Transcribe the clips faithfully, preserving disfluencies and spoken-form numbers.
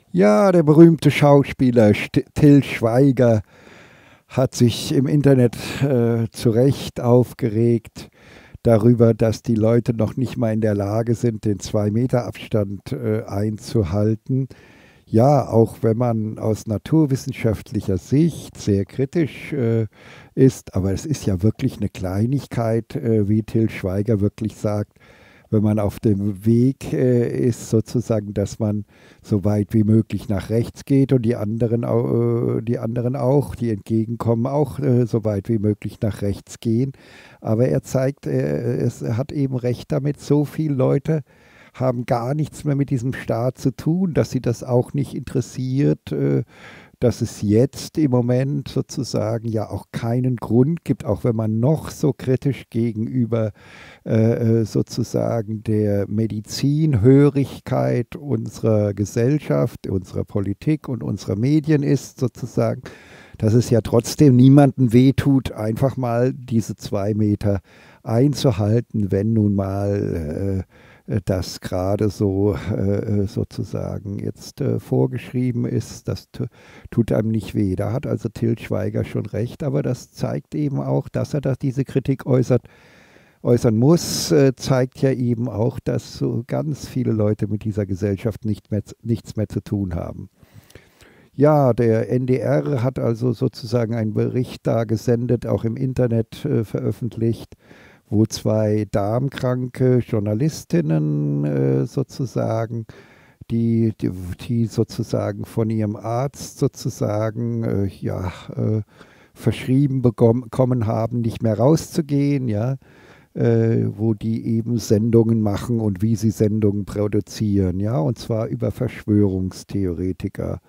Ja, der berühmte Schauspieler St Till Schweiger hat sich im Internet äh, zu Recht aufgeregt darüber, dass die Leute noch nicht mal in der Lage sind, den zwei Meter Abstand äh, einzuhalten. Ja, auch wenn man aus naturwissenschaftlicher Sicht sehr kritisch äh, ist, aber es ist ja wirklich eine Kleinigkeit, äh, wie Till Schweiger wirklich sagt, wenn man auf dem Weg äh, ist, sozusagen, dass man so weit wie möglich nach rechts geht und die anderen, au- äh, die anderen auch, die entgegenkommen, auch äh, so weit wie möglich nach rechts gehen. Aber er zeigt, äh, es hat eben recht damit, so viele Leute haben gar nichts mehr mit diesem Staat zu tun, dass sie das auch nicht interessiert, äh, dass es jetzt im Moment sozusagen ja auch keinen Grund gibt, auch wenn man noch so kritisch gegenüber äh, äh, sozusagen der Medizinhörigkeit unserer Gesellschaft, unserer Politik und unserer Medien ist, sozusagen, dass es ja trotzdem niemandem wehtut, einfach mal diese zwei Meter einzuhalten, wenn nun mal äh, äh, das gerade so äh, äh, sozusagen jetzt äh, vorgeschrieben ist. Das tu- tut einem nicht weh. Da hat also Til Schweiger schon recht, aber das zeigt eben auch, dass er da diese Kritik äußert, äußern muss, äh, zeigt ja eben auch, dass so ganz viele Leute mit dieser Gesellschaft nicht mehr, nichts mehr zu tun haben. Ja, der N D R hat also sozusagen einen Bericht da gesendet, auch im Internet äh, veröffentlicht, wo zwei darmkranke Journalistinnen äh, sozusagen, die, die, die sozusagen von ihrem Arzt sozusagen äh, ja, äh, verschrieben bekommen haben, nicht mehr rauszugehen, ja, äh, wo die eben Sendungen machen und wie sie Sendungen produzieren, ja, und zwar über Verschwörungstheoretiker.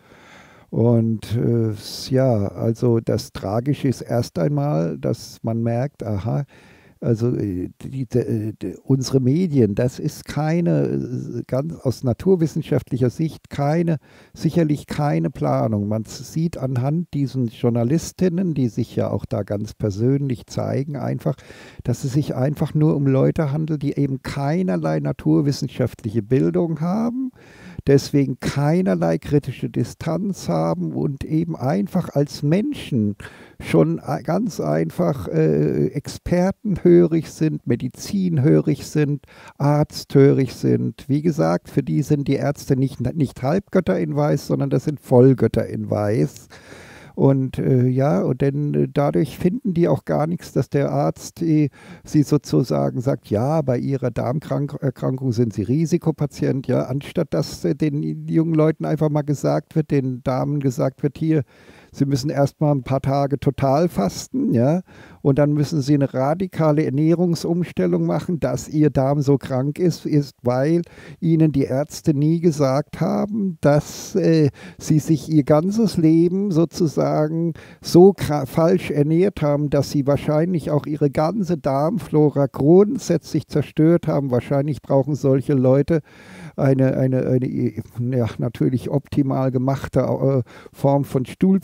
Und äh, ja, also das Tragische ist erst einmal, dass man merkt, aha, also äh, die, die, die, unsere Medien, das ist keine, äh, ganz aus naturwissenschaftlicher Sicht keine, sicherlich keine Planung. Man sieht anhand diesen Journalistinnen, die sich ja auch da ganz persönlich zeigen, einfach, dass es sich einfach nur um Leute handelt, die eben keinerlei naturwissenschaftliche Bildung haben, deswegen keinerlei kritische Distanz haben und eben einfach als Menschen schon ganz einfach äh, expertenhörig sind, medizinhörig sind, arzthörig sind. Wie gesagt, für die sind die Ärzte nicht, nicht Halbgötter in Weiß, sondern das sind Vollgötter in Weiß. Und äh, ja, und denn äh, dadurch finden die auch gar nichts, dass der Arzt äh, sie sozusagen sagt, ja, bei ihrer Darmerkrankung sind sie Risikopatient, ja, anstatt dass äh, den jungen Leuten einfach mal gesagt wird, den Damen gesagt wird, hier, sie müssen erstmal ein paar Tage total fasten, ja, und dann müssen sie eine radikale Ernährungsumstellung machen, dass ihr Darm so krank ist, ist, weil ihnen die Ärzte nie gesagt haben, dass äh, sie sich ihr ganzes Leben sozusagen so falsch ernährt haben, dass sie wahrscheinlich auch ihre ganze Darmflora grundsätzlich zerstört haben. Wahrscheinlich brauchen solche Leute eine, eine, eine ja, natürlich optimal gemachte äh, Form von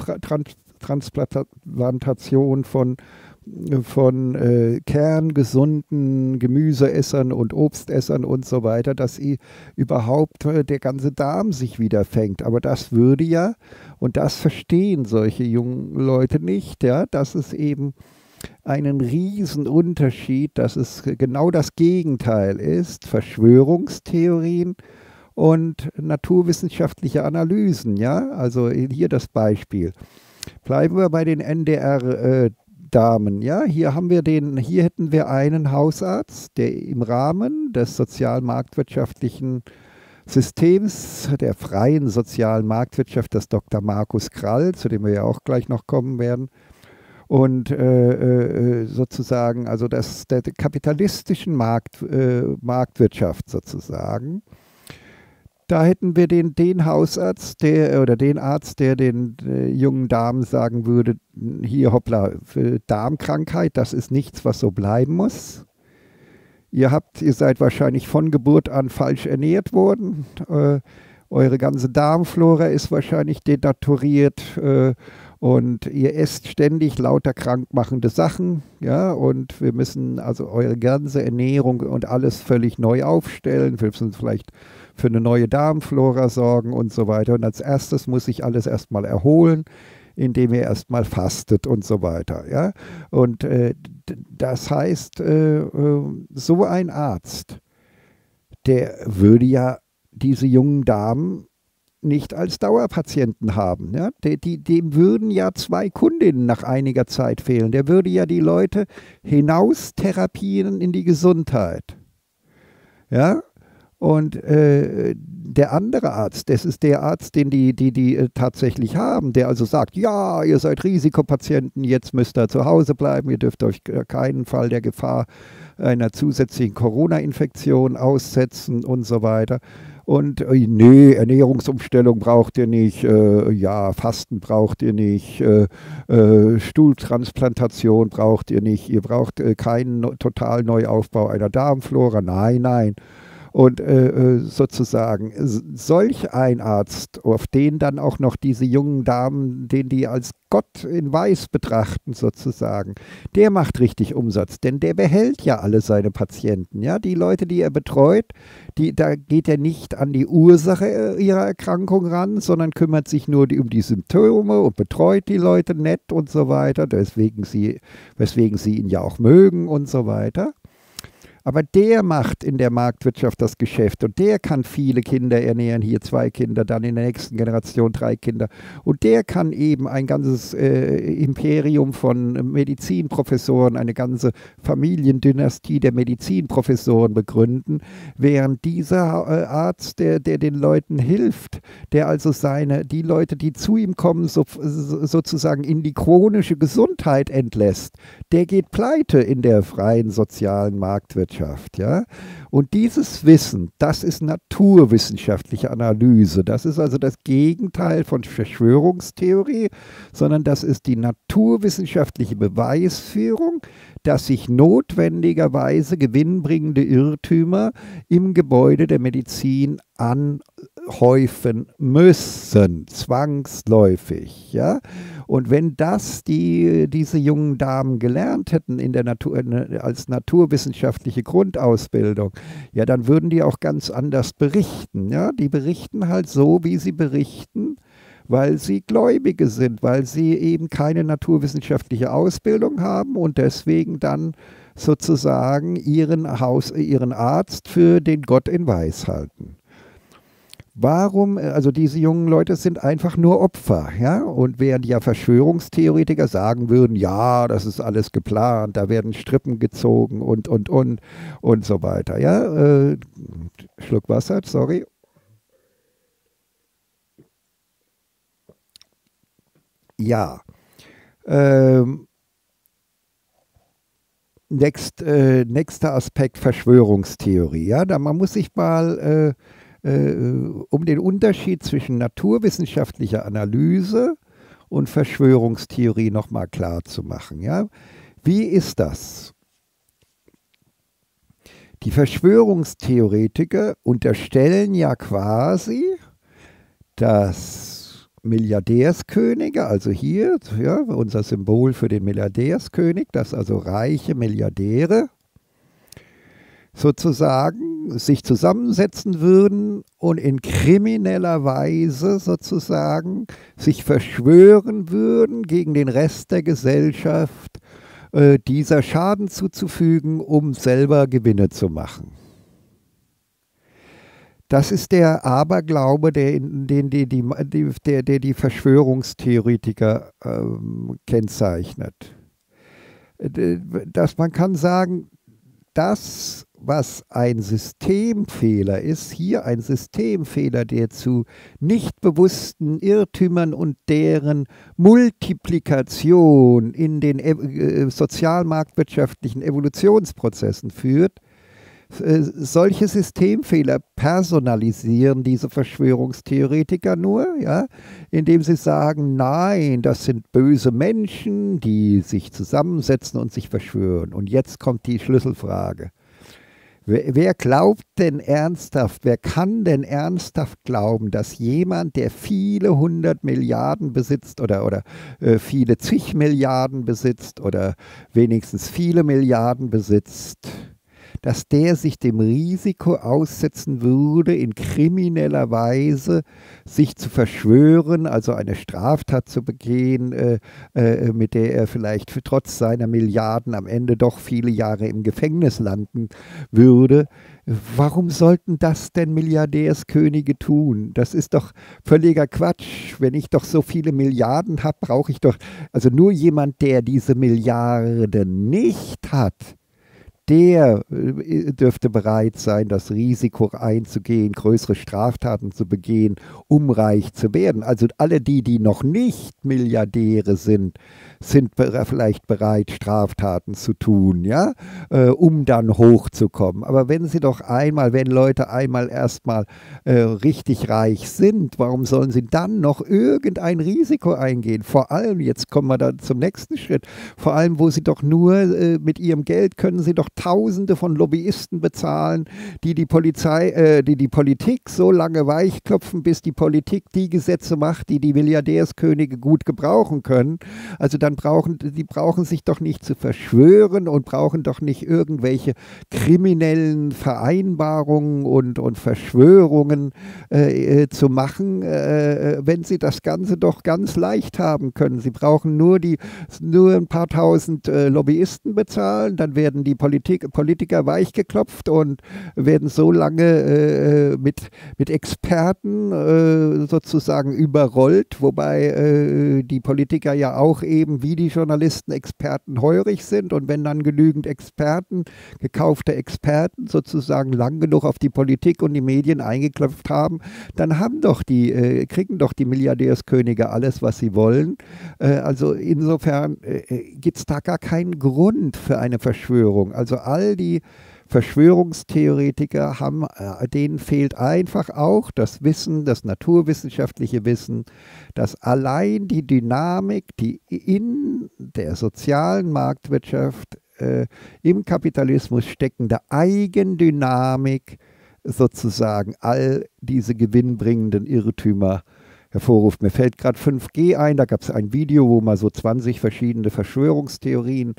Stuhltransplantation, von von äh, kerngesunden Gemüseessern und Obstessern und so weiter, dass i- überhaupt äh, der ganze Darm sich wieder fängt. Aber das würde ja, und das verstehen solche jungen Leute nicht, ja, dass es eben einen riesen Unterschied, dass es genau das Gegenteil ist, Verschwörungstheorien und naturwissenschaftliche Analysen, ja. Also hier das Beispiel. Bleiben wir bei den N D R äh, Damen. Ja, hier haben wir den, hier hätten wir einen Hausarzt, der im Rahmen des sozial-marktwirtschaftlichen Systems, der freien sozialen Marktwirtschaft, das Doktor Markus Krall, zu dem wir ja auch gleich noch kommen werden, und äh, äh, sozusagen, also das, der kapitalistischen Markt, äh, Marktwirtschaft sozusagen. Da hätten wir den, den Hausarzt, der oder den Arzt, der den äh, jungen Damen sagen würde, hier hoppla, für Darmkrankheit, das ist nichts, was so bleiben muss. Ihr habt, ihr seid wahrscheinlich von Geburt an falsch ernährt worden. Äh, eure ganze Darmflora ist wahrscheinlich denaturiert äh, und ihr esst ständig lauter krankmachende Sachen, ja, und wir müssen also eure ganze Ernährung und alles völlig neu aufstellen. Wir müssen vielleicht für eine neue Darmflora sorgen und so weiter. Und als erstes muss sich alles erstmal erholen, indem er erstmal fastet und so weiter. Ja? Und äh, das heißt, äh, äh, so ein Arzt, der würde ja diese jungen Damen nicht als Dauerpatienten haben. Ja? Die, die, dem würden ja zwei Kundinnen nach einiger Zeit fehlen. Der würde ja die Leute hinaus therapieren in die Gesundheit. Ja? Und äh, der andere Arzt, das ist der Arzt, den die, die, die äh, tatsächlich haben, der also sagt, ja, ihr seid Risikopatienten, jetzt müsst ihr zu Hause bleiben, ihr dürft euch keinen Fall der Gefahr einer zusätzlichen Corona-Infektion aussetzen und so weiter. Und äh, nee, Ernährungsumstellung braucht ihr nicht, äh, ja, Fasten braucht ihr nicht, äh, äh, Stuhltransplantation braucht ihr nicht, ihr braucht äh, keinen no totalen Neuaufbau einer Darmflora, nein, nein. Und äh, sozusagen solch ein Arzt, auf den dann auch noch diese jungen Damen, den die als Gott in Weiß betrachten sozusagen, der macht richtig Umsatz, denn der behält ja alle seine Patienten. Ja? Die Leute, die er betreut, die, da geht er nicht an die Ursache ihrer Erkrankung ran, sondern kümmert sich nur die, um die Symptome und betreut die Leute nett und so weiter, deswegen sie, weswegen sie ihn ja auch mögen und so weiter. Aber der macht in der Marktwirtschaft das Geschäft und der kann viele Kinder ernähren, hier zwei Kinder, dann in der nächsten Generation drei Kinder. Und der kann eben ein ganzes äh, Imperium von Medizinprofessoren, eine ganze Familiendynastie der Medizinprofessoren begründen, während dieser äh, Arzt, der, der den Leuten hilft, der also seine, die Leute, die zu ihm kommen, so, sozusagen in die chronische Gesundheit entlässt, der geht pleite in der freien sozialen Marktwirtschaft. Ja? Und dieses Wissen, das ist naturwissenschaftliche Analyse. Das ist also das Gegenteil von Verschwörungstheorie, sondern das ist die naturwissenschaftliche Beweisführung, dass sich notwendigerweise gewinnbringende Irrtümer im Gebäude der Medizin anhäufen müssen, zwangsläufig. Ja? Und wenn das die, diese jungen Damen gelernt hätten in der Natur, als naturwissenschaftliche Grundausbildung, ja, dann würden die auch ganz anders berichten. Ja? Die berichten halt so, wie sie berichten, weil sie Gläubige sind, weil sie eben keine naturwissenschaftliche Ausbildung haben und deswegen dann sozusagen ihren, Haus, ihren Arzt für den Gott in Weiß halten. Warum, also diese jungen Leute sind einfach nur Opfer, ja, und während ja Verschwörungstheoretiker sagen würden, ja, das ist alles geplant, da werden Strippen gezogen und, und, und, und so weiter, ja, äh, Schluck Wasser, sorry. Ja, ähm, next, äh, nächster Aspekt Verschwörungstheorie, ja, da man muss sich mal äh, um den Unterschied zwischen naturwissenschaftlicher Analyse und Verschwörungstheorie nochmal klar zu machen. Ja? Wie ist das? Die Verschwörungstheoretiker unterstellen ja quasi, dass Milliardärskönige, also hier, ja, unser Symbol für den Milliardärskönig, dass also reiche Milliardäre sozusagen sich zusammensetzen würden und in krimineller Weise sozusagen sich verschwören würden, gegen den Rest der Gesellschaft äh, dieser Schaden zuzufügen, um selber Gewinne zu machen. Das ist der Aberglaube, der den die, die, die, der, der die Verschwörungstheoretiker ähm, kennzeichnet. Dass man kann sagen, das, was ein Systemfehler ist, hier ein Systemfehler, der zu nicht bewussten Irrtümern und deren Multiplikation in den äh, sozialmarktwirtschaftlichen Evolutionsprozessen führt. Äh, solche Systemfehler personalisieren diese Verschwörungstheoretiker nur, ja, indem sie sagen, nein, das sind böse Menschen, die sich zusammensetzen und sich verschwören. Und jetzt kommt die Schlüsselfrage. Wer, wer glaubt denn ernsthaft, wer kann denn ernsthaft glauben, dass jemand, der viele hundert Milliarden besitzt oder, oder äh, viele zig Milliarden besitzt oder wenigstens viele Milliarden besitzt, dass der sich dem Risiko aussetzen würde, in krimineller Weise sich zu verschwören, also eine Straftat zu begehen, äh, äh, mit der er vielleicht für, trotz seiner Milliarden am Ende doch viele Jahre im Gefängnis landen würde. Warum sollten das denn Milliardärskönige tun? Das ist doch völliger Quatsch. Wenn ich doch so viele Milliarden habe, brauche ich doch, also nur jemand, der diese Milliarden nicht hat, der äh, dürfte bereit sein, das Risiko einzugehen, größere Straftaten zu begehen, um reich zu werden. Also alle die, die noch nicht Milliardäre sind, sind be- vielleicht bereit, Straftaten zu tun, ja, äh, um dann hochzukommen. Aber wenn sie doch einmal, wenn Leute einmal erstmal äh, richtig reich sind, warum sollen sie dann noch irgendein Risiko eingehen? Vor allem, jetzt kommen wir dann zum nächsten Schritt, vor allem, wo sie doch nur äh, mit ihrem Geld können sie doch Tausende von Lobbyisten bezahlen, die die Polizei, äh, die die Politik so lange weichklopfen, bis die Politik die Gesetze macht, die die Milliardärskönige gut gebrauchen können. Also dann brauchen die brauchen sich doch nicht zu verschwören und brauchen doch nicht irgendwelche kriminellen Vereinbarungen und, und Verschwörungen äh, äh, zu machen, äh, wenn sie das Ganze doch ganz leicht haben können. Sie brauchen nur die nur ein paar tausend äh, Lobbyisten bezahlen, dann werden die Politik Politiker weichgeklopft und werden so lange äh, mit, mit Experten äh, sozusagen überrollt, wobei äh, die Politiker ja auch eben wie die Journalisten Experten heurig sind, und wenn dann genügend Experten, gekaufte Experten sozusagen lang genug auf die Politik und die Medien eingeklopft haben, dann haben doch die, äh, kriegen doch die Milliardärskönige alles, was sie wollen. Äh, also insofern äh, gibt es da gar keinen Grund für eine Verschwörung. Also all die Verschwörungstheoretiker haben, äh, denen fehlt einfach auch das Wissen, das naturwissenschaftliche Wissen, dass allein die Dynamik, die in der sozialen Marktwirtschaft, äh, im Kapitalismus steckende Eigendynamik sozusagen all diese gewinnbringenden Irrtümer hervorruft. Mir fällt gerade fünf G ein, da gab es ein Video, wo mal so zwanzig verschiedene Verschwörungstheorien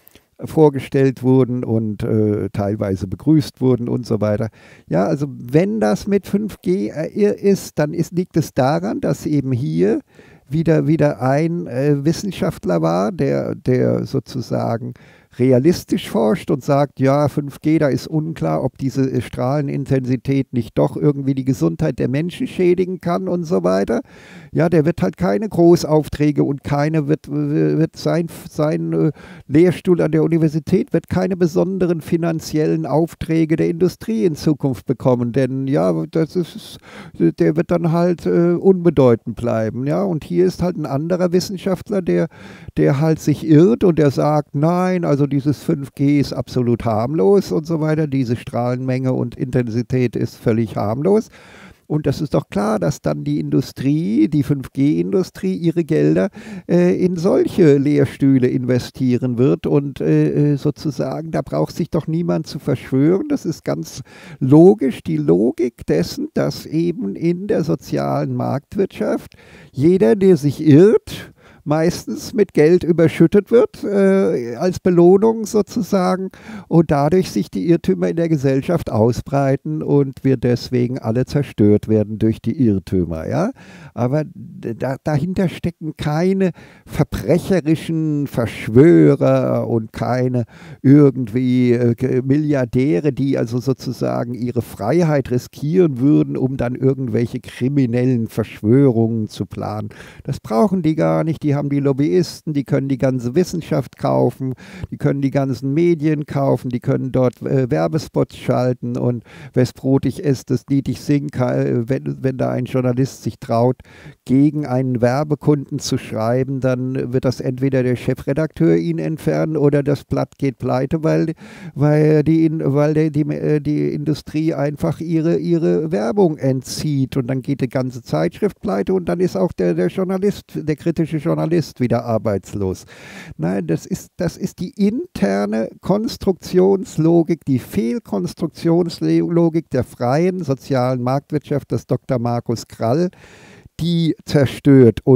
vorgestellt wurden und äh, teilweise begrüßt wurden und so weiter. Ja, also wenn das mit fünf G äh, ist, dann ist, liegt es daran, dass eben hier wieder, wieder ein äh, Wissenschaftler war, der, der sozusagen realistisch forscht und sagt, ja, fünf G, da ist unklar, ob diese Strahlenintensität nicht doch irgendwie die Gesundheit der Menschen schädigen kann und so weiter. Ja, der wird halt keine Großaufträge und keine wird, wird sein, sein äh, Lehrstuhl an der Universität wird keine besonderen finanziellen Aufträge der Industrie in Zukunft bekommen, denn ja, das ist, der wird dann halt äh, unbedeutend bleiben. Ja, und hier ist halt ein anderer Wissenschaftler, der, der halt sich irrt und der sagt, nein, also dieses fünf G ist absolut harmlos und so weiter, diese Strahlenmenge und Intensität ist völlig harmlos. Und das ist doch klar, dass dann die Industrie, die fünf G-Industrie, ihre Gelder äh, in solche Lehrstühle investieren wird. Und äh, sozusagen, da braucht sich doch niemand zu verschwören. Das ist ganz logisch, die Logik dessen, dass eben in der sozialen Marktwirtschaft jeder, der sich irrt, meistens mit Geld überschüttet wird, äh, als Belohnung sozusagen, und dadurch sich die Irrtümer in der Gesellschaft ausbreiten und wir deswegen alle zerstört werden durch die Irrtümer. Ja? Aber da, dahinter stecken keine verbrecherischen Verschwörer und keine irgendwie äh, Milliardäre, die also sozusagen ihre Freiheit riskieren würden, um dann irgendwelche kriminellen Verschwörungen zu planen. Das brauchen die gar nicht, die haben die Lobbyisten, die können die ganze Wissenschaft kaufen, die können die ganzen Medien kaufen, die können dort äh, Werbespots schalten und wes Brot ich esse, das Lied ich sing, äh, wenn, wenn da ein Journalist sich traut, gegen einen Werbekunden zu schreiben, dann wird das entweder der Chefredakteur ihn entfernen oder das Blatt geht pleite, weil, weil, die, weil der, die, die Industrie einfach ihre, ihre Werbung entzieht und dann geht die ganze Zeitschrift pleite und dann ist auch der, der Journalist, der kritische Journalist wieder arbeitslos. Nein, das ist, das ist die interne Konstruktionslogik, die Fehlkonstruktionslogik der freien sozialen Marktwirtschaft des Doktor Markus Krall, die zerstört. Und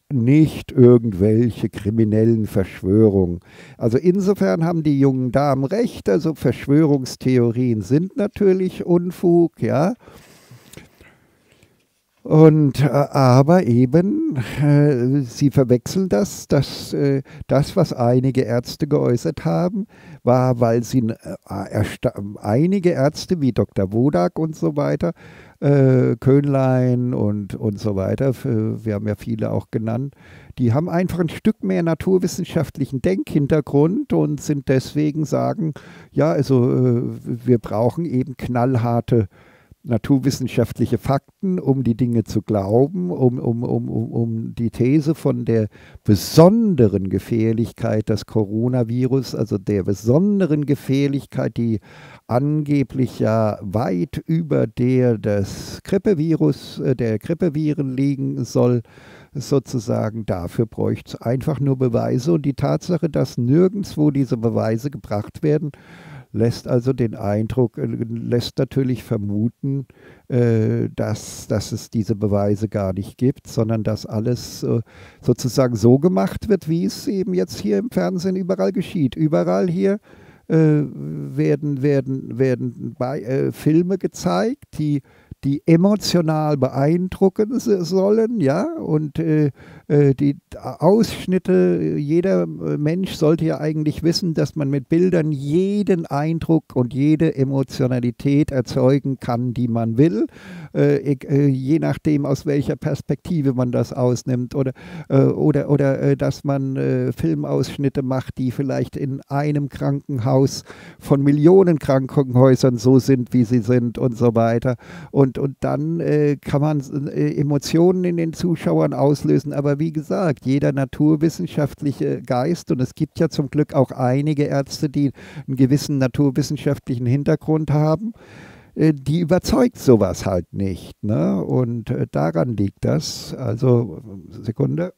nicht irgendwelche kriminellen Verschwörungen. Also insofern haben die jungen Damen recht, also Verschwörungstheorien sind natürlich Unfug, ja. Und, äh, aber eben, äh, sie verwechseln das, dass, äh, das, was einige Ärzte geäußert haben, war, weil sie äh, einige Ärzte wie Doktor Wodak und so weiter, äh, Köhnlein und, und so weiter, für, wir haben ja viele auch genannt, die haben einfach ein Stück mehr naturwissenschaftlichen Denkhintergrund und sind deswegen sagen, ja, also äh, wir brauchen eben knallharte naturwissenschaftliche Fakten, um die Dinge zu glauben, um, um, um, um, um die These von der besonderen Gefährlichkeit des Coronavirus, also der besonderen Gefährlichkeit, die angeblich ja weit über der des Grippevirus, äh, der Grippeviren liegen soll, sozusagen, dafür bräuchte es einfach nur Beweise. Und die Tatsache, dass nirgendwo diese Beweise gebracht werden, lässt also den Eindruck, äh, lässt natürlich vermuten, äh, dass, dass es diese Beweise gar nicht gibt, sondern dass alles äh, sozusagen so gemacht wird, wie es eben jetzt hier im Fernsehen überall geschieht. Überall hier äh, werden, werden, werden bei, äh, Filme gezeigt, die die emotional beeindrucken sollen, ja, und äh, die Ausschnitte, jeder Mensch sollte ja eigentlich wissen, dass man mit Bildern jeden Eindruck und jede Emotionalität erzeugen kann, die man will, äh, äh, je nachdem, aus welcher Perspektive man das ausnimmt, oder, äh, oder, oder äh, dass man äh, Filmausschnitte macht, die vielleicht in einem Krankenhaus von Millionen Krankenhäusern so sind, wie sie sind und so weiter. Und, und dann äh, kann man äh, Emotionen in den Zuschauern auslösen, aber wie gesagt, jeder naturwissenschaftliche Geist, und es gibt ja zum Glück auch einige Ärzte, die einen gewissen naturwissenschaftlichen Hintergrund haben, äh, die überzeugt sowas halt nicht. Ne? Und äh, daran liegt das. Also, Sekunde.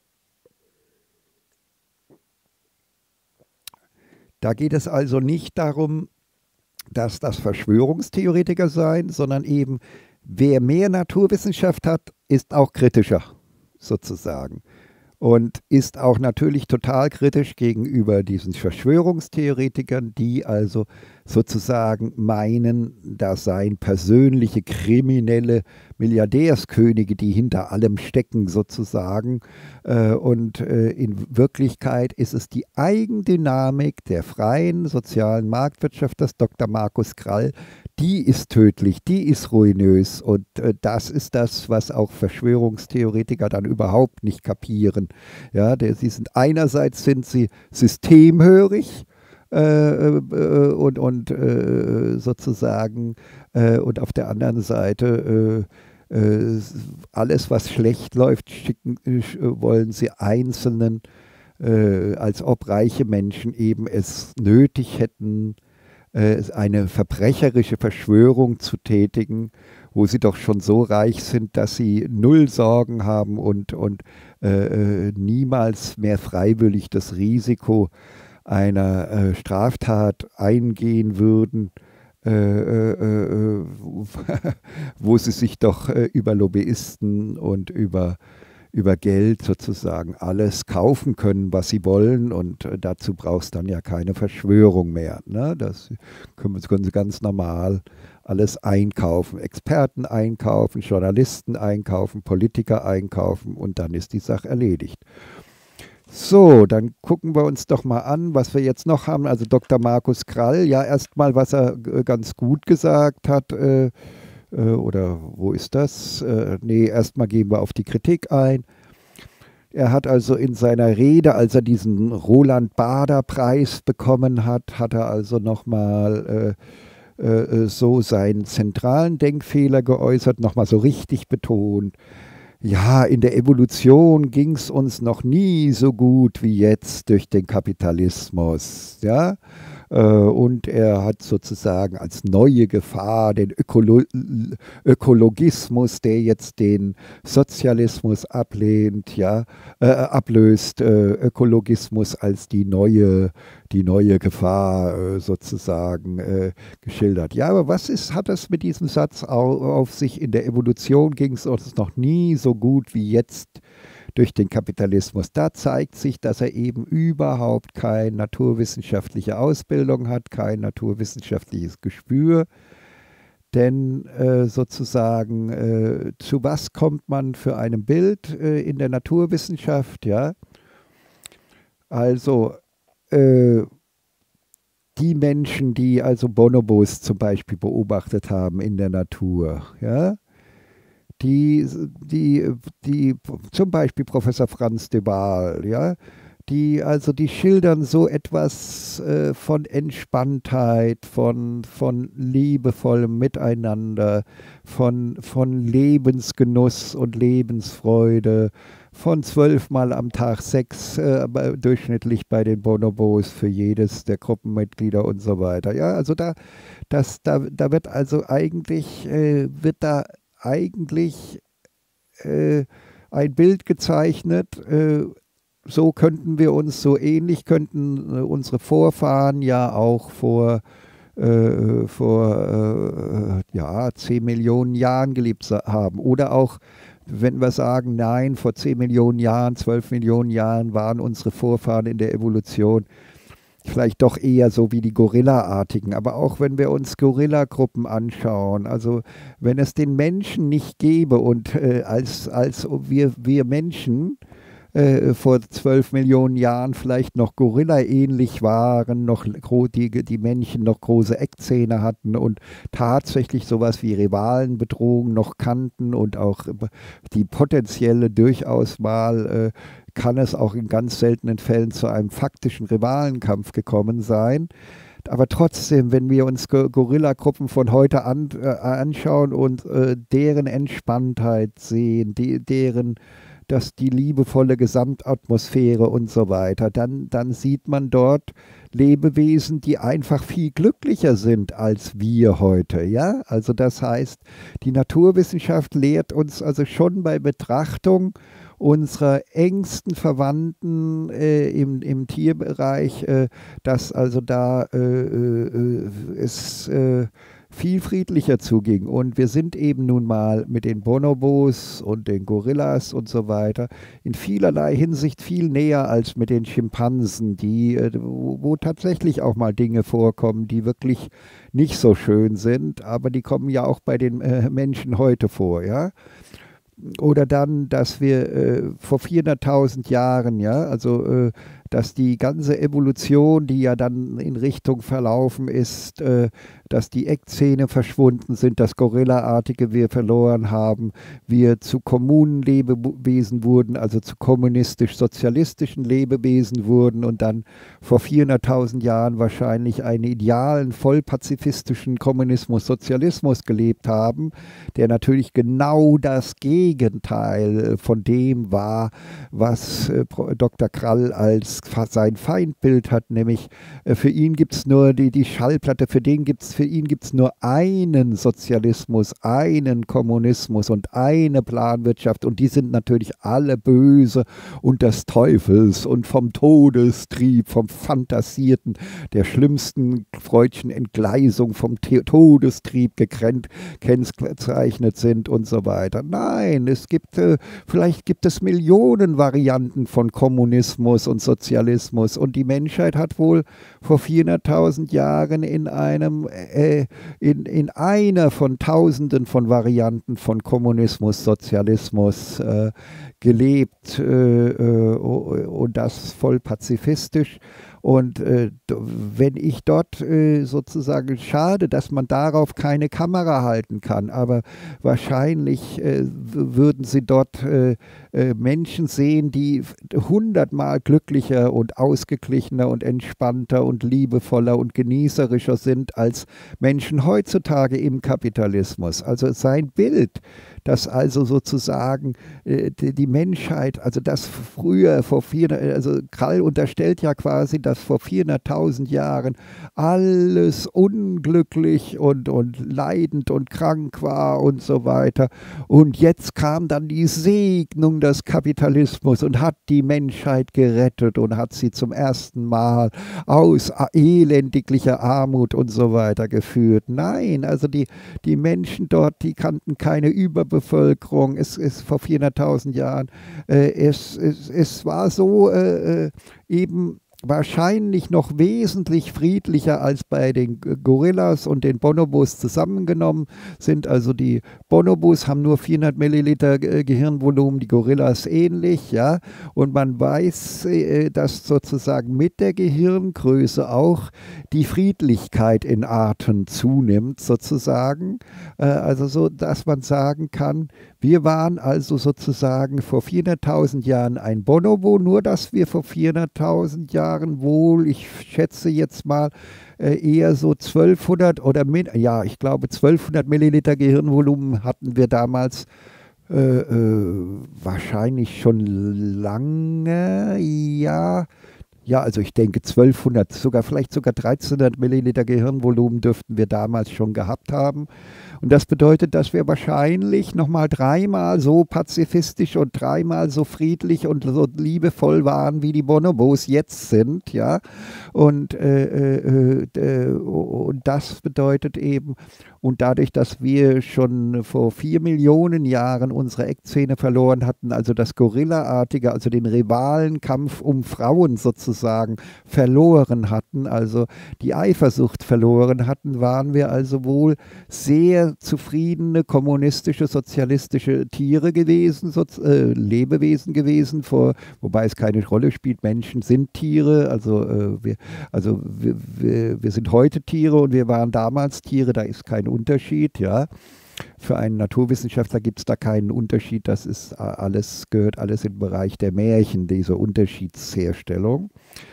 Da geht es also nicht darum, dass das Verschwörungstheoretiker seien, sondern eben, wer mehr Naturwissenschaft hat, ist auch kritischer, sozusagen. Und ist auch natürlich total kritisch gegenüber diesen Verschwörungstheoretikern, die also sozusagen meinen, das seien persönliche kriminelle Milliardärskönige, die hinter allem stecken sozusagen. Und in Wirklichkeit ist es die Eigendynamik der freien sozialen Marktwirtschaft, das Doktor Markus Krall, die ist tödlich, die ist ruinös, und äh, das ist das, was auch Verschwörungstheoretiker dann überhaupt nicht kapieren. Ja, der, sie sind einerseits sind sie systemhörig äh, äh, und, und äh, sozusagen äh, und auf der anderen Seite äh, äh, alles, was schlecht läuft, schicken, äh, wollen sie Einzelnen, äh, als ob reiche Menschen eben es nötig hätten, eine verbrecherische Verschwörung zu tätigen, wo sie doch schon so reich sind, dass sie null Sorgen haben und, und äh, niemals mehr freiwillig das Risiko einer äh, Straftat eingehen würden, äh, äh, wo sie sich doch äh, über Lobbyisten und über über Geld sozusagen alles kaufen können, was sie wollen, und äh, dazu brauchst dann ja keine Verschwörung mehr. Ne? Das können, können sie ganz normal alles einkaufen, Experten einkaufen, Journalisten einkaufen, Politiker einkaufen, und dann ist die Sache erledigt. So, dann gucken wir uns doch mal an, was wir jetzt noch haben. Also Doktor Markus Krall, ja, erstmal, was er äh, ganz gut gesagt hat, äh, oder wo ist das? Äh, nee, erstmal gehen wir auf die Kritik ein. Er hat also in seiner Rede, als er diesen Roland-Bader-Preis bekommen hat, hat er also nochmal äh, äh, so seinen zentralen Denkfehler geäußert, nochmal so richtig betont. Ja, in der Evolution ging es uns noch nie so gut wie jetzt durch den Kapitalismus, ja. Und er hat sozusagen als neue Gefahr den Ökolo Ökologismus, der jetzt den Sozialismus ablehnt, ja, äh, ablöst, äh, Ökologismus als die neue, die neue Gefahr äh, sozusagen äh, geschildert. Ja, aber was ist, hat das mit diesem Satz auf, auf sich? In der Evolution ging es uns noch nie so gut wie jetzt durch den Kapitalismus. Da zeigt sich, dass er eben überhaupt keine naturwissenschaftliche Ausbildung hat, kein naturwissenschaftliches Gespür. Denn äh, sozusagen, äh, zu was kommt man für ein Bild äh, in der Naturwissenschaft? Ja? Also äh, die Menschen, die also Bonobos zum Beispiel beobachtet haben in der Natur, ja, die, die, die zum Beispiel Professor Franz de Waal, ja, die also die schildern so etwas äh, von Entspanntheit, von, von liebevollem Miteinander, von, von Lebensgenuss und Lebensfreude, von zwölfmal am Tag Sex äh, durchschnittlich bei den Bonobos für jedes der Gruppenmitglieder und so weiter. Ja, also da, das, da, da wird also eigentlich, äh, wird da eigentlich äh, ein Bild gezeichnet, äh, so könnten wir uns, so ähnlich könnten äh, unsere Vorfahren ja auch vor, äh, vor äh, ja, zehn Millionen Jahren gelebt haben. Oder auch, wenn wir sagen, nein, vor zehn Millionen Jahren, zwölf Millionen Jahren waren unsere Vorfahren in der Evolution vielleicht doch eher so wie die Gorilla-artigen. Aber auch wenn wir uns Gorilla-Gruppen anschauen, also wenn es den Menschen nicht gäbe und äh, als, als wir, wir Menschen äh, vor zwölf Millionen Jahren vielleicht noch Gorilla-ähnlich waren, noch die, die Männchen noch große Eckzähne hatten und tatsächlich sowas wie Rivalenbedrohung noch kannten und auch die potenzielle durchaus mal äh, kann es auch in ganz seltenen Fällen zu einem faktischen Rivalenkampf gekommen sein. Aber trotzdem, wenn wir uns Gorilla-Gruppen von heute an, äh, anschauen und äh, deren Entspanntheit sehen, die, deren, dass die liebevolle Gesamtatmosphäre und so weiter, dann, dann sieht man dort Lebewesen, die einfach viel glücklicher sind als wir heute. Ja? Also das heißt, die Naturwissenschaft lehrt uns also schon bei Betrachtung unserer engsten Verwandten äh, im, im Tierbereich, äh, dass also da äh, äh, es äh, viel friedlicher zuging. Und wir sind eben nun mal mit den Bonobos und den Gorillas und so weiter in vielerlei Hinsicht viel näher als mit den Schimpansen, die, äh, wo, wo tatsächlich auch mal Dinge vorkommen, die wirklich nicht so schön sind, aber die kommen ja auch bei den äh, Menschen heute vor, ja. Oder dann, dass wir äh, vor vierhunderttausend Jahren, ja, also äh, dass die ganze Evolution, die ja dann in Richtung verlaufen ist, äh, dass die Eckzähne verschwunden sind, das Gorilla-artige wir verloren haben, wir zu Kommunenlebewesen wurden, also zu kommunistisch-sozialistischen Lebewesen wurden und dann vor vierhunderttausend Jahren wahrscheinlich einen idealen, vollpazifistischen Kommunismus, Sozialismus gelebt haben, der natürlich genau das Gegenteil von dem war, was äh, Doktor Krall als sein Feindbild hat, nämlich äh, für ihn gibt es nur die, die Schallplatte, für den gibt's, für ihn gibt es nur einen Sozialismus, einen Kommunismus und eine Planwirtschaft und die sind natürlich alle böse und des Teufels und vom Todestrieb, vom Fantasierten, der schlimmsten freudschen Entgleisung, vom The Todestrieb gekennzeichnet sind und so weiter. Nein, es gibt, äh, vielleicht gibt es Millionen Varianten von Kommunismus und Sozialismus und die Menschheit hat wohl vor vierhunderttausend Jahren in einem, äh, in, in einer von Tausenden von Varianten von Kommunismus, Sozialismus äh, gelebt äh, äh, und das voll pazifistisch. Und äh, wenn ich dort äh, sozusagen, schade, dass man darauf keine Kamera halten kann, aber wahrscheinlich äh, würden Sie dort äh, äh, Menschen sehen, die hundertmal glücklicher und ausgeglichener und entspannter und liebevoller und genießerischer sind als Menschen heutzutage im Kapitalismus. Also sein Bild, dass also sozusagen äh, die, die Menschheit, also das früher vor vier, also Krall unterstellt ja quasi, dass vor vierhunderttausend Jahren alles unglücklich und, und leidend und krank war und so weiter. Und jetzt kam dann die Segnung des Kapitalismus und hat die Menschheit gerettet und hat sie zum ersten Mal aus elendiglicher Armut und so weiter geführt. Nein, also die, die Menschen dort, die kannten keine Überbevölkerung. Es ist vor vierhunderttausend Jahren. Äh, es, es, es war so äh, eben wahrscheinlich noch wesentlich friedlicher als bei den Gorillas und den Bonobos zusammengenommen sind. Also die Bonobos haben nur vierhundert Milliliter Gehirnvolumen, die Gorillas ähnlich, ja. Und man weiß, dass sozusagen mit der Gehirngröße auch die Friedlichkeit in Arten zunimmt, sozusagen. Also so, dass man sagen kann, wir waren also sozusagen vor vierhunderttausend Jahren ein Bonobo, nur dass wir vor vierhunderttausend Jahren wohl, ich schätze jetzt mal, eher so zwölfhundert oder, ja, ich glaube zwölfhundert Milliliter Gehirnvolumen hatten wir damals. Äh, äh, wahrscheinlich schon lange, ja. Ja, also ich denke zwölfhundert, sogar vielleicht sogar dreizehnhundert Milliliter Gehirnvolumen dürften wir damals schon gehabt haben. Und das bedeutet, dass wir wahrscheinlich nochmal dreimal so pazifistisch und dreimal so friedlich und so liebevoll waren, wie die Bonobos jetzt sind, ja. Und, äh, äh, äh, und das bedeutet eben, und dadurch, dass wir schon vor vier Millionen Jahren unsere Eckzähne verloren hatten, also das Gorillaartige, also den Rivalenkampf um Frauen sozusagen verloren hatten, also die Eifersucht verloren hatten, waren wir also wohl sehr zufriedene, kommunistische, sozialistische Tiere gewesen, so, äh, Lebewesen gewesen, vor, wobei es keine Rolle spielt, Menschen sind Tiere, also, äh, wir, also wir, wir, wir sind heute Tiere und wir waren damals Tiere, da ist kein Unterschied, ja. Für einen Naturwissenschaftler gibt es da keinen Unterschied, das ist alles, gehört alles im Bereich der Märchen, diese Unterschiedsherstellung.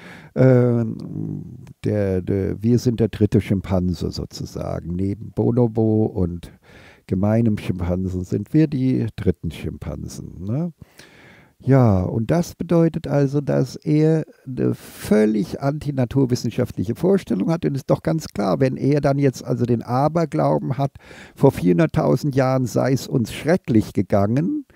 Äh, der, der, wir sind der dritte Schimpanse sozusagen. Neben Bonobo und gemeinem Schimpansen sind wir die dritten Schimpansen. Ne? Ja, und das bedeutet also, dass er eine völlig antinaturwissenschaftliche Vorstellung hat. Und es ist doch ganz klar, wenn er dann jetzt also den Aberglauben hat, vor vierhunderttausend Jahren sei es uns schrecklich gegangen,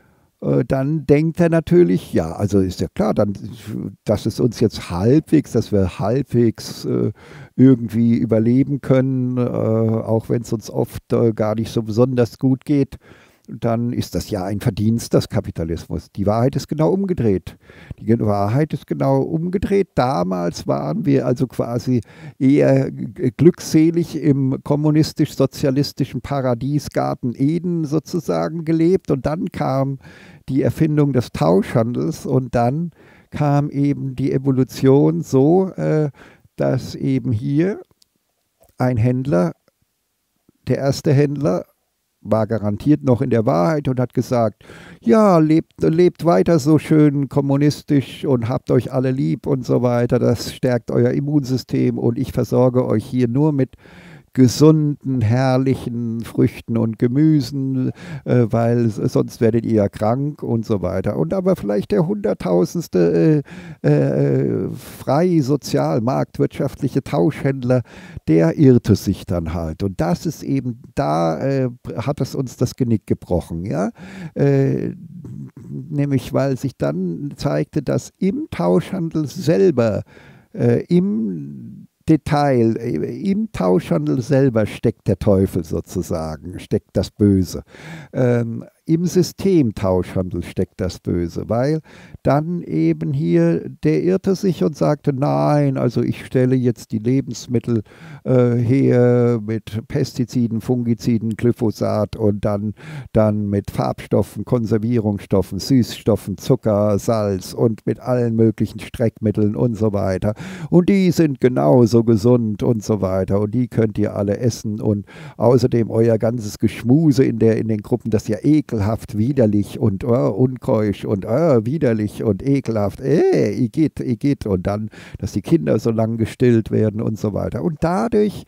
dann denkt er natürlich, ja, also ist ja klar, dann, dass es uns jetzt halbwegs, dass wir halbwegs äh, irgendwie überleben können, äh, auch wenn es uns oft äh, gar nicht so besonders gut geht, dann ist das ja ein Verdienst des Kapitalismus. Die Wahrheit ist genau umgedreht. Die Wahrheit ist genau umgedreht. Damals waren wir also quasi eher glückselig im kommunistisch-sozialistischen Paradiesgarten Eden sozusagen gelebt und dann kam die Erfindung des Tauschhandels und dann kam eben die Evolution so, äh, dass eben hier ein Händler, der erste Händler, war garantiert noch in der Wahrheit und hat gesagt, ja, lebt, lebt weiter so schön kommunistisch und habt euch alle lieb und so weiter, das stärkt euer Immunsystem und ich versorge euch hier nur mit gesunden, herrlichen Früchten und Gemüsen, äh, weil sonst werdet ihr ja krank und so weiter. Und aber vielleicht der hunderttausendste äh, äh, frei sozial marktwirtschaftliche Tauschhändler, der irrte sich dann halt. Und das ist eben, da äh, hat es uns das Genick gebrochen, ja. Äh, nämlich weil sich dann zeigte, dass im Tauschhandel selber, äh, im Detail, im Tauschhandel selber steckt der Teufel sozusagen, steckt das Böse. Ähm, Im Systemtauschhandel steckt das Böse, weil dann eben hier, der irrte sich und sagte, nein, also ich stelle jetzt die Lebensmittel äh, her mit Pestiziden, Fungiziden, Glyphosat und dann, dann mit Farbstoffen, Konservierungsstoffen, Süßstoffen, Zucker, Salz und mit allen möglichen Streckmitteln und so weiter. Und die sind genauso gesund und so weiter und die könnt ihr alle essen und außerdem euer ganzes Geschmuse in, der, in den Gruppen, das ist ja ekelhaft, widerlich und oh, unkeusch und oh, widerlich und ekelhaft, äh, igitt, igitt und dann, dass die Kinder so lang gestillt werden und so weiter. Und dadurch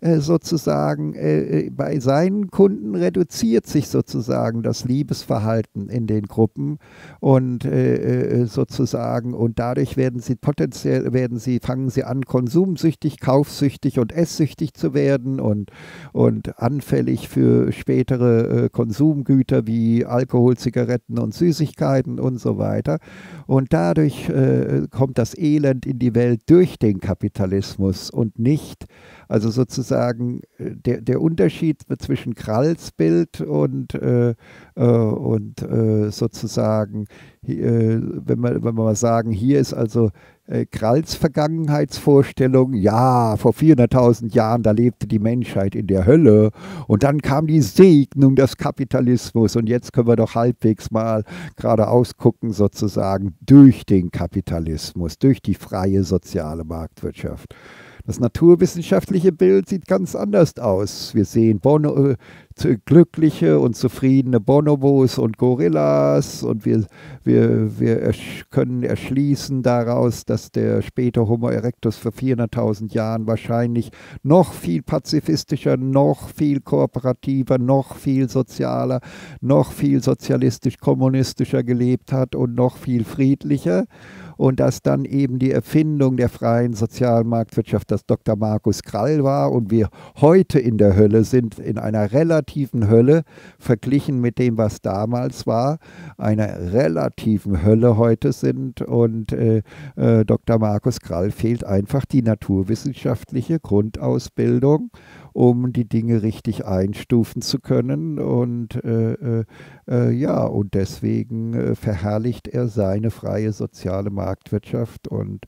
äh, sozusagen äh, bei seinen Kunden reduziert sich sozusagen das Liebesverhalten in den Gruppen und äh, äh, sozusagen und dadurch werden sie potenziell werden sie fangen sie an konsumsüchtig, kaufsüchtig und esssüchtig zu werden und und anfällig für spätere äh, Konsumgüter wie Alkohol, Zigaretten und Süßigkeiten und so weiter. Und dadurch äh, kommt das Elend in die Welt durch den Kapitalismus und nicht, also sozusagen äh, der, der Unterschied zwischen Kralls Bild und, äh, äh, und äh, sozusagen, äh, wenn, wir, wenn wir mal sagen, hier ist also äh, Kralls Vergangenheitsvorstellung, ja, vor vierhunderttausend Jahren, da lebte die Menschheit in der Hölle und dann kam die Segnung des Kapitalismus und jetzt können wir doch halbwegs mal geradeaus gucken, sozusagen durch den Kapitalismus, durch die freie soziale Marktwirtschaft. Das naturwissenschaftliche Bild sieht ganz anders aus. Wir sehen Bono, äh, glückliche und zufriedene Bonobos und Gorillas und wir, wir, wir ersch können erschließen daraus, dass der späte Homo erectus vor vierhunderttausend Jahren wahrscheinlich noch viel pazifistischer, noch viel kooperativer, noch viel sozialer, noch viel sozialistisch-kommunistischer gelebt hat und noch viel friedlicher. Und dass dann eben die Erfindung der freien sozialen Marktwirtschaft das Doktor Markus Krall war und wir heute in der Hölle sind, in einer relativen Hölle, verglichen mit dem, was damals war, einer relativen Hölle heute sind und äh, äh, Doktor Markus Krall fehlt einfach die naturwissenschaftliche Grundausbildung, um die Dinge richtig einstufen zu können. Und äh, äh, ja, und deswegen äh, verherrlicht er seine freie soziale Marktwirtschaft und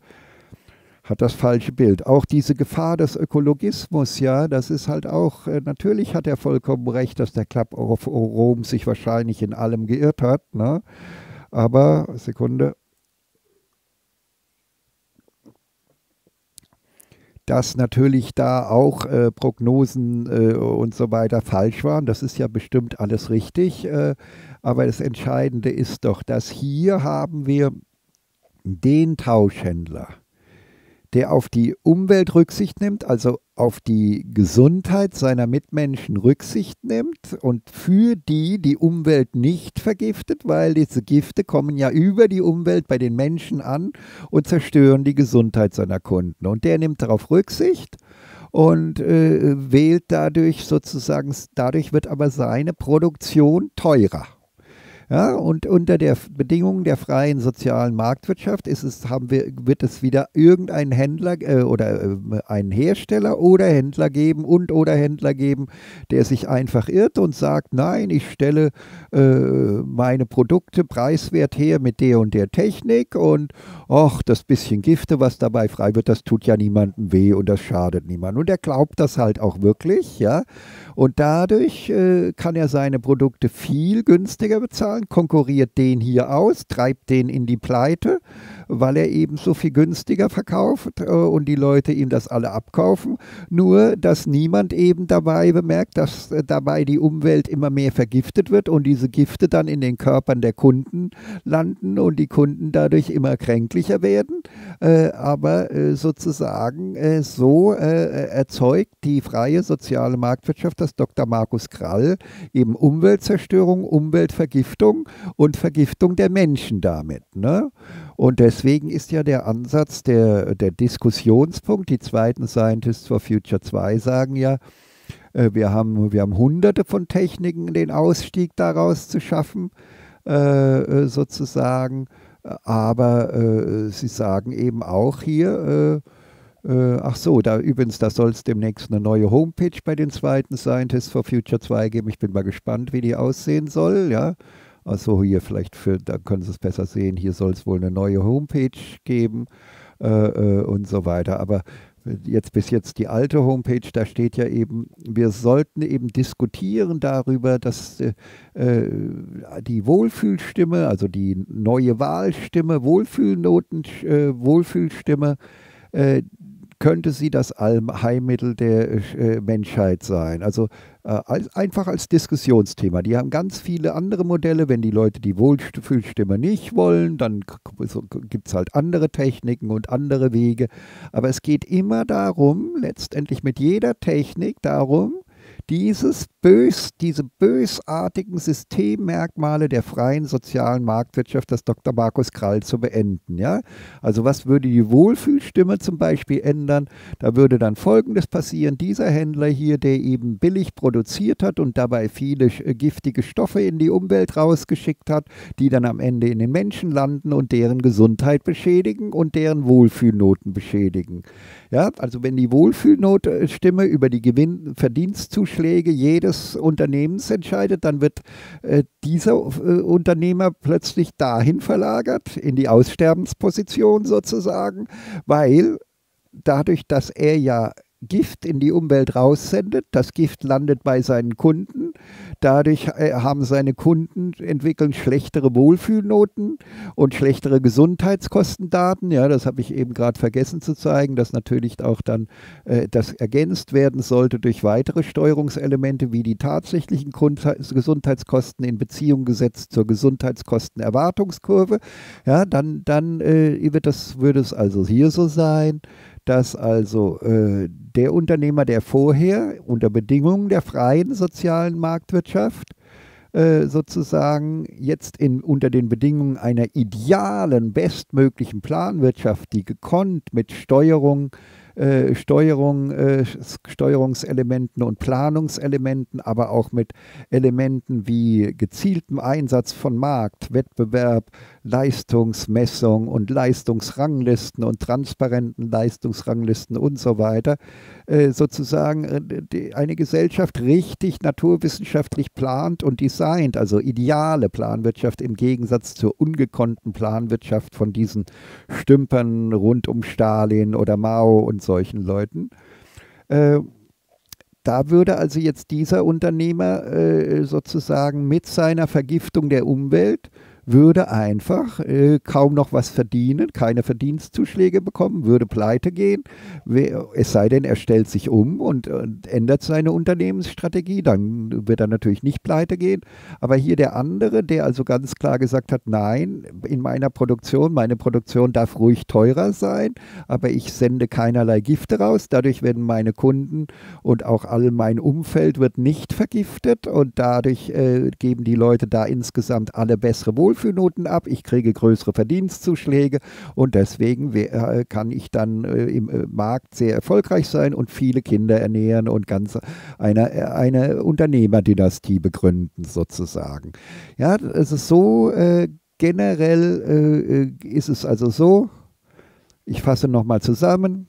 hat das falsche Bild. Auch diese Gefahr des Ökologismus, ja, das ist halt auch, äh, natürlich hat er vollkommen recht, dass der Club of Rome sich wahrscheinlich in allem geirrt hat, ne? Aber, Sekunde, dass natürlich da auch äh, Prognosen äh, und so weiter falsch waren. Das ist ja bestimmt alles richtig. Äh, aber das Entscheidende ist doch, dass hier haben wir den Tauschhändler, der auf die Umwelt Rücksicht nimmt, also auf die Gesundheit seiner Mitmenschen Rücksicht nimmt und für die die Umwelt nicht vergiftet, weil diese Gifte kommen ja über die Umwelt bei den Menschen an und zerstören die Gesundheit seiner Kunden. Und der nimmt darauf Rücksicht und äh, wählt dadurch sozusagen, dadurch wird aber seine Produktion teurer. Ja, und unter der Bedingung der freien sozialen Marktwirtschaft ist es, haben wir, wird es wieder irgendeinen Händler äh, oder äh, einen Hersteller oder Händler geben und oder Händler geben, der sich einfach irrt und sagt, nein, ich stelle äh, meine Produkte preiswert her mit der und der Technik und ach, das bisschen Gifte, was dabei frei wird, das tut ja niemandem weh und das schadet niemandem. Und er glaubt das halt auch wirklich, ja. Und dadurch äh, kann er seine Produkte viel günstiger bezahlen, konkurriert den hier aus, treibt den in die Pleite, weil er eben so viel günstiger verkauft äh, und die Leute ihm das alle abkaufen. Nur, dass niemand eben dabei bemerkt, dass äh, dabei die Umwelt immer mehr vergiftet wird und diese Gifte dann in den Körpern der Kunden landen und die Kunden dadurch immer kränklicher werden. Äh, aber äh, sozusagen äh, so äh, erzeugt die freie soziale Marktwirtschaft, das Doktor Markus Krall, eben Umweltzerstörung, Umweltvergiftung und Vergiftung der Menschen damit, ne? Und deswegen ist ja der Ansatz, der, der Diskussionspunkt, die zweiten Scientists for Future zwei sagen ja, äh, wir, haben, wir haben hunderte von Techniken, den Ausstieg daraus zu schaffen, äh, sozusagen, aber äh, sie sagen eben auch hier, äh, Äh, ach so, da übrigens, da soll es demnächst eine neue Homepage bei den zweiten Scientists for Future zwei geben. Ich bin mal gespannt, wie die aussehen soll, ja. Also hier vielleicht, für, da können Sie es besser sehen, hier soll es wohl eine neue Homepage geben äh, äh, und so weiter. Aber jetzt bis jetzt die alte Homepage, da steht ja eben, wir sollten eben diskutieren darüber, dass äh, die Wohlfühlstimme, also die neue Wahlstimme, Wohlfühlnoten, äh, Wohlfühlstimme, äh, könnte sie das Allheilmittel der äh, Menschheit sein. Also äh, als, einfach als Diskussionsthema. Die haben ganz viele andere Modelle. Wenn die Leute die Wohlfühlstimme nicht wollen, dann gibt es halt andere Techniken und andere Wege. Aber es geht immer darum, letztendlich mit jeder Technik darum, dieses bös, diese bösartigen Systemmerkmale der freien sozialen Marktwirtschaft, das Doktor Markus Krall, zu beenden. Ja? Also was würde die Wohlfühlstimme zum Beispiel ändern? Da würde dann Folgendes passieren: Dieser Händler hier, der eben billig produziert hat und dabei viele giftige Stoffe in die Umwelt rausgeschickt hat, die dann am Ende in den Menschen landen und deren Gesundheit beschädigen und deren Wohlfühlnoten beschädigen. Ja? Also wenn die Wohlfühlstimme über die Gewinn Verdienstzuschläge jedes Unternehmens entscheidet, dann wird äh, dieser äh, Unternehmer plötzlich dahin verlagert, in die Aussterbensposition sozusagen, weil dadurch, dass er ja Gift in die Umwelt raussendet, das Gift landet bei seinen Kunden, dadurch äh, haben seine Kunden entwickeln schlechtere Wohlfühlnoten und schlechtere Gesundheitskostendaten. Ja, das habe ich eben gerade vergessen zu zeigen, dass natürlich auch dann äh, das ergänzt werden sollte durch weitere Steuerungselemente, wie die tatsächlichen Gesundheitskosten in Beziehung gesetzt zur Gesundheitskostenerwartungskurve. Ja, dann, dann äh, wird das, würde es also hier so sein, dass also äh, der Unternehmer, der vorher unter Bedingungen der freien sozialen Marktwirtschaft äh, sozusagen jetzt in, unter den Bedingungen einer idealen, bestmöglichen Planwirtschaft, die gekonnt mit Steuerung, äh, Steuerung, äh, Steuerungselementen und Planungselementen, aber auch mit Elementen wie gezieltem Einsatz von Markt, Wettbewerb, Leistungsmessung und Leistungsranglisten und transparenten Leistungsranglisten und so weiter, äh, sozusagen äh, die, eine Gesellschaft richtig naturwissenschaftlich plant und designt, also ideale Planwirtschaft im Gegensatz zur ungekonnten Planwirtschaft von diesen Stümpern rund um Stalin oder Mao und solchen Leuten. Äh, Da würde also jetzt dieser Unternehmer äh, sozusagen mit seiner Vergiftung der Umwelt würde einfach äh, kaum noch was verdienen, keine Verdienstzuschläge bekommen, würde pleite gehen, es sei denn, er stellt sich um und, und ändert seine Unternehmensstrategie, dann wird er natürlich nicht pleite gehen. Aber hier der andere, der also ganz klar gesagt hat, nein, in meiner Produktion, meine Produktion darf ruhig teurer sein, aber ich sende keinerlei Gifte raus, dadurch werden meine Kunden und auch all mein Umfeld wird nicht vergiftet und dadurch äh, geben die Leute da insgesamt alle bessere Wohlfühlnoten ab, ich kriege größere Verdienstzuschläge und deswegen äh, kann ich dann äh, im äh, Markt sehr erfolgreich sein und viele Kinder ernähren und ganz eine, eine Unternehmerdynastie begründen sozusagen. Ja, es ist so, äh, generell äh, ist es also so, ich fasse nochmal zusammen,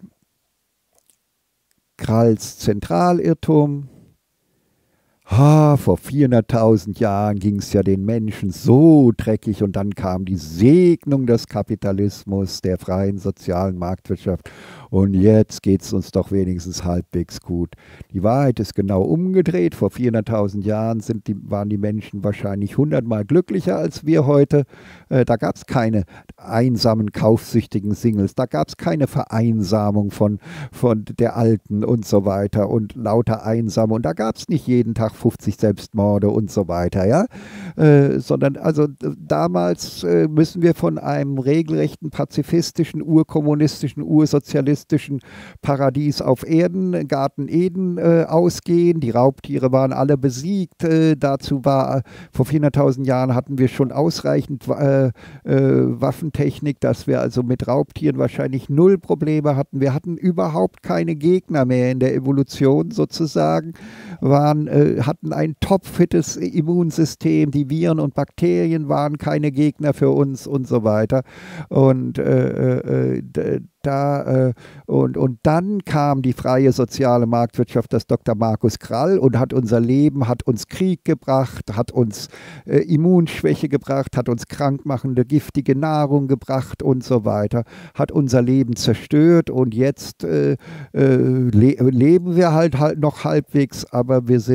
Kralls Zentralirrtum. Ah, vor vierhunderttausend Jahren ging es ja den Menschen so dreckig und dann kam die Segnung des Kapitalismus, der freien sozialen Marktwirtschaft und jetzt geht es uns doch wenigstens halbwegs gut. Die Wahrheit ist genau umgedreht. Vor vierhunderttausend Jahren sind die, waren die Menschen wahrscheinlich hundertmal glücklicher als wir heute. Äh, da gab es keine einsamen, kaufsüchtigen Singles, da gab es keine Vereinsamung von, von der Alten und so weiter und lauter Einsame und da gab es nicht jeden Tag fünfzig Selbstmorde und so weiter, ja, äh, sondern also damals äh, müssen wir von einem regelrechten pazifistischen, urkommunistischen, ursozialistischen Paradies auf Erden, Garten Eden äh, ausgehen. Die Raubtiere waren alle besiegt. Äh, dazu war, vor vierhunderttausend Jahren hatten wir schon ausreichend äh, äh, Waffentechnik, dass wir also mit Raubtieren wahrscheinlich null Probleme hatten. Wir hatten überhaupt keine Gegner mehr in der Evolution sozusagen, waren, äh, hatten ein topfittes Immunsystem, die Viren und Bakterien waren keine Gegner für uns und so weiter. Und äh, äh, da, äh, und, und dann kam die freie soziale Marktwirtschaft, das Doktor Markus Krall, und hat unser Leben, hat uns Krieg gebracht, hat uns äh, Immunschwäche gebracht, hat uns krankmachende, giftige Nahrung gebracht und so weiter, hat unser Leben zerstört und jetzt äh, äh, le leben wir halt, halt noch halbwegs, aber wir sind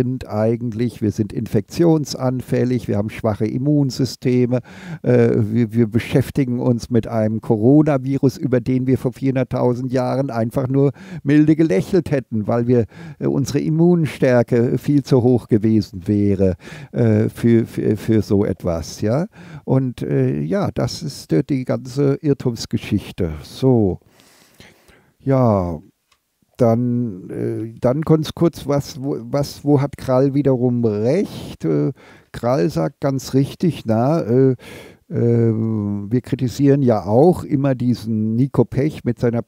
eigentlich, wir sind infektionsanfällig, wir haben schwache Immunsysteme, äh, wir, wir beschäftigen uns mit einem Coronavirus, über den wir vor vierhunderttausend Jahren einfach nur milde gelächelt hätten, weil wir, äh, unsere Immunstärke viel zu hoch gewesen wäre äh, für, für, für so etwas. Ja? Und äh, ja, das ist äh, die ganze Irrtumsgeschichte. So, ja. Dann, äh, dann ganz kurz, was, wo, was, wo hat Krall wiederum recht? Äh, Krall sagt ganz richtig, na, äh, äh, wir kritisieren ja auch immer diesen Nico Pech mit seiner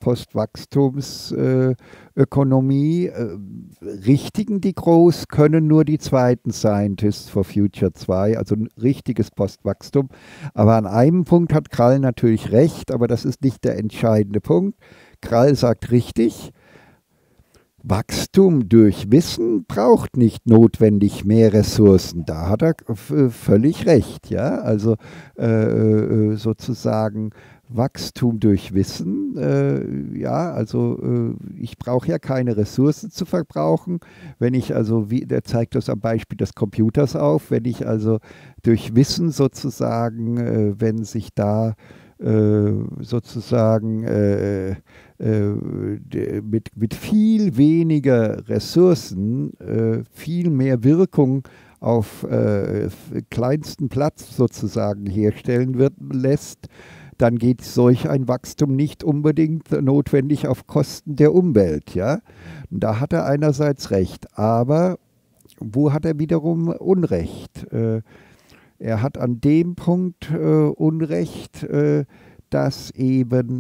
Postwachstumsökonomie. Äh, richtigen die groß, können nur die zweiten Scientists for Future zwei, also ein richtiges Postwachstum. Aber an einem Punkt hat Krall natürlich recht, aber das ist nicht der entscheidende Punkt. Krall sagt richtig, Wachstum durch Wissen braucht nicht notwendig mehr Ressourcen. Da hat er völlig recht. Ja? Also äh, sozusagen Wachstum durch Wissen. Äh, ja, also äh, ich brauche ja keine Ressourcen zu verbrauchen. Wenn ich also, wie, der zeigt das am Beispiel des Computers auf, wenn ich also durch Wissen sozusagen, äh, wenn sich da äh, sozusagen äh, Mit, mit viel weniger Ressourcen äh, viel mehr Wirkung auf äh, kleinsten Platz sozusagen herstellen wird, lässt, dann geht solch ein Wachstum nicht unbedingt notwendig auf Kosten der Umwelt. Ja? Da hat er einerseits recht, aber wo hat er wiederum Unrecht? Äh, er hat an dem Punkt äh, Unrecht, äh, dass eben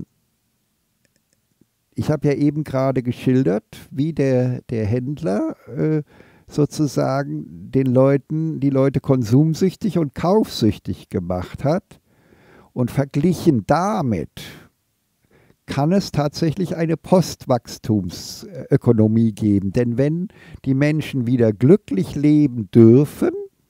ich habe ja eben gerade geschildert, wie der, der Händler äh, sozusagen den Leuten, die Leute konsumsüchtig und kaufsüchtig gemacht hat. Und verglichen damit kann es tatsächlich eine Postwachstumsökonomie geben. Denn wenn die Menschen wieder glücklich leben dürfen,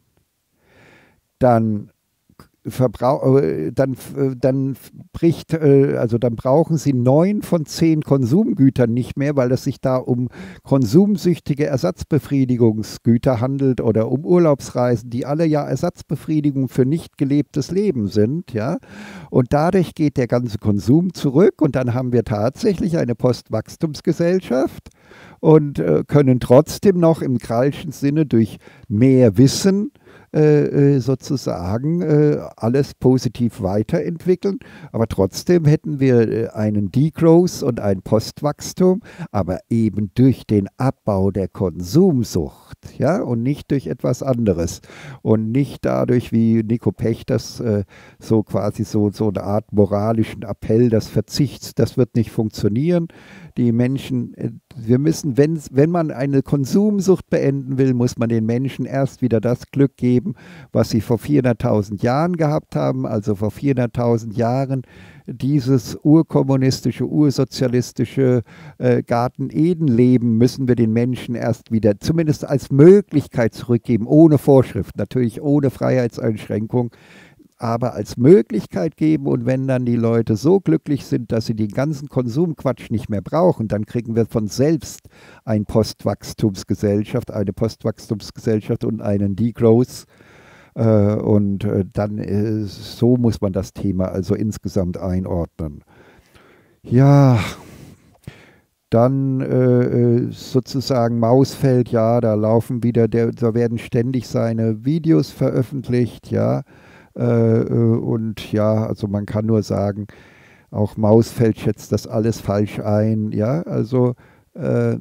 dann Verbrauch, dann, dann bricht, also dann brauchen sie neun von zehn Konsumgütern nicht mehr, weil es sich da um konsumsüchtige Ersatzbefriedigungsgüter handelt oder um Urlaubsreisen, die alle ja Ersatzbefriedigung für nicht gelebtes Leben sind, ja. Und dadurch geht der ganze Konsum zurück und dann haben wir tatsächlich eine Postwachstumsgesellschaft und äh, können trotzdem noch im Krallschen Sinne durch mehr Wissen Äh, sozusagen äh, alles positiv weiterentwickeln. Aber trotzdem hätten wir äh, einen Degrowth und ein Postwachstum, aber eben durch den Abbau der Konsumsucht, ja, und nicht durch etwas anderes. Und nicht dadurch, wie Nico Pech das äh, so quasi so, so eine Art moralischen Appell des Verzichts, das wird nicht funktionieren. Die Menschen, äh, wir müssen, wenn, wenn man eine Konsumsucht beenden will, muss man den Menschen erst wieder das Glück geben, was sie vor vierhunderttausend Jahren gehabt haben, also vor vierhunderttausend Jahren dieses urkommunistische, ursozialistische äh, Garten-Eden-Leben müssen wir den Menschen erst wieder zumindest als Möglichkeit zurückgeben, ohne Vorschrift, natürlich ohne Freiheitseinschränkung, aber als Möglichkeit geben. Und wenn dann die Leute so glücklich sind, dass sie den ganzen Konsumquatsch nicht mehr brauchen, dann kriegen wir von selbst eine Postwachstumsgesellschaft, eine Postwachstumsgesellschaft und einen Degrowth. Äh, und äh, dann äh, so muss man das Thema also insgesamt einordnen. Ja, dann äh, sozusagen Mausfeld, ja, da laufen wieder, der, da werden ständig seine Videos veröffentlicht, ja. Und ja, also man kann nur sagen, auch Mausfeld schätzt das alles falsch ein. Ja, also äh,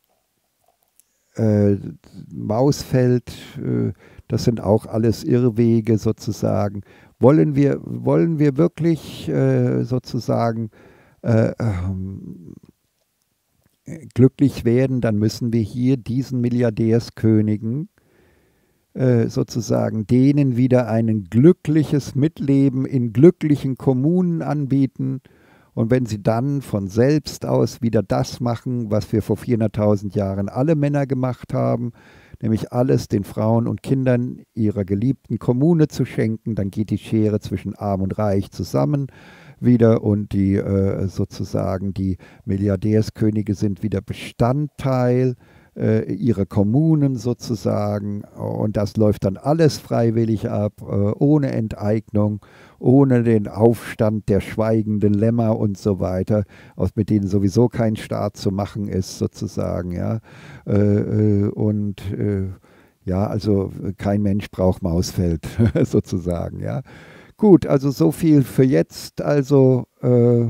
äh, Mausfeld, äh, das sind auch alles Irrwege sozusagen. Wollen wir, wollen wir wirklich äh, sozusagen äh, ähm, glücklich werden, dann müssen wir hier diesen Milliardärskönigen sozusagen denen wieder ein glückliches Mitleben in glücklichen Kommunen anbieten. Und wenn sie dann von selbst aus wieder das machen, was wir vor vierhunderttausend Jahren alle Männer gemacht haben, nämlich alles den Frauen und Kindern ihrer geliebten Kommune zu schenken, dann geht die Schere zwischen Arm und Reich zusammen wieder und die äh, sozusagen die Milliardärskönige sind wieder Bestandteil äh, ihre Kommunen sozusagen. Und das läuft dann alles freiwillig ab, äh, ohne Enteignung, ohne den Aufstand der schweigenden Lämmer und so weiter, aus, mit denen sowieso kein Staat zu machen ist sozusagen. Ja? Äh, äh, und äh, ja, also kein Mensch braucht Mausfeld sozusagen. Ja? Gut, also so viel für jetzt. Also äh,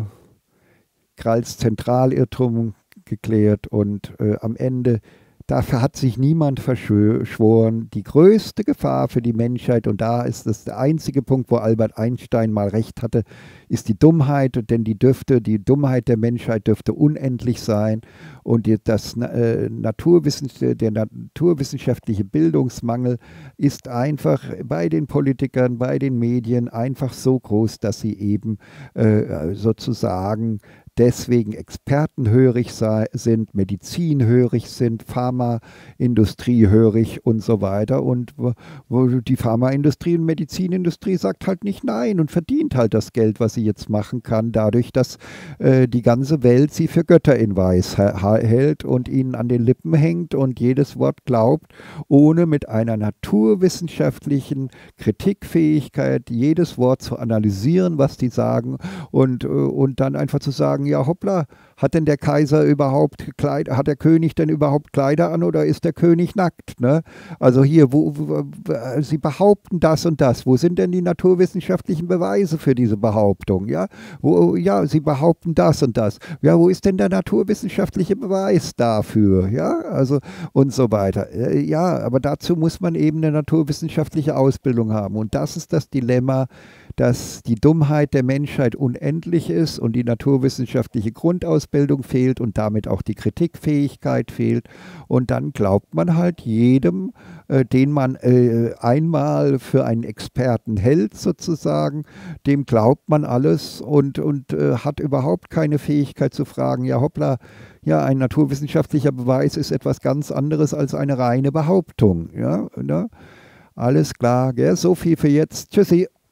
Kralls Zentralirrtum geklärt und äh, am Ende, dafür hat sich niemand verschworen, die größte Gefahr für die Menschheit, und da ist das der einzige Punkt, wo Albert Einstein mal recht hatte, ist die Dummheit, denn die dürfte, die Dummheit der Menschheit dürfte unendlich sein, und das, äh, Naturwissenschaft, der naturwissenschaftliche Bildungsmangel ist einfach bei den Politikern, bei den Medien einfach so groß, dass sie eben äh, sozusagen deswegen expertenhörig sei, sind, medizinhörig sind, Pharmaindustriehörig und so weiter. Und wo, wo die Pharmaindustrie und Medizinindustrie sagt halt nicht nein und verdient halt das Geld, was sie jetzt machen kann, dadurch, dass äh, die ganze Welt sie für Götter in Weiß hält und ihnen an den Lippen hängt und jedes Wort glaubt, ohne mit einer naturwissenschaftlichen Kritikfähigkeit jedes Wort zu analysieren, was die sagen, und, und dann einfach zu sagen, ja hoppla, hat denn der Kaiser überhaupt Kleider, hat der König denn überhaupt Kleider an oder ist der König nackt? Ne? Also hier, wo, wo, Sie behaupten das und das, wo sind denn die naturwissenschaftlichen Beweise für diese Behauptung? Ja, wo, ja, Sie behaupten das und das. Ja, wo ist denn der naturwissenschaftliche Beweis dafür? Ja, also und so weiter. Ja, aber dazu muss man eben eine naturwissenschaftliche Ausbildung haben, und das ist das Dilemma, dass die Dummheit der Menschheit unendlich ist und die naturwissenschaftliche Grundausbildung fehlt und damit auch die Kritikfähigkeit fehlt. Und dann glaubt man halt jedem, äh, den man äh, einmal für einen Experten hält sozusagen, dem glaubt man alles und, und äh, hat überhaupt keine Fähigkeit zu fragen, ja hoppla, ja, ein naturwissenschaftlicher Beweis ist etwas ganz anderes als eine reine Behauptung. Ja, ne? Alles klar, gell? So viel für jetzt. Tschüssi.